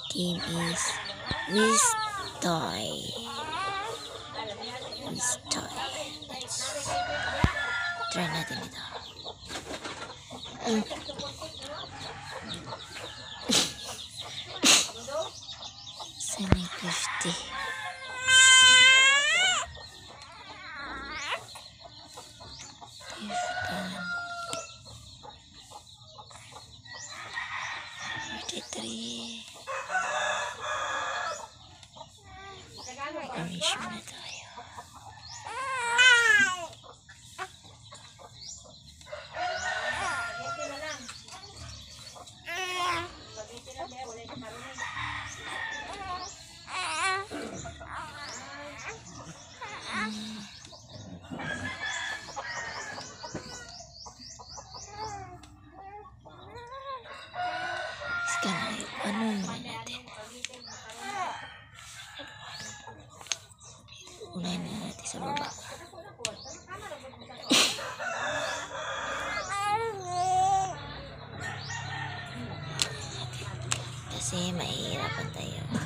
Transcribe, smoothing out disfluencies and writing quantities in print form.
game is Wistoy. Wistoy. Let's try natin ito. Sana 50. Orange muna tayo. Sekarang ano muna natin? Unahin na natin sa baba. Kasi mahihirapan tayo.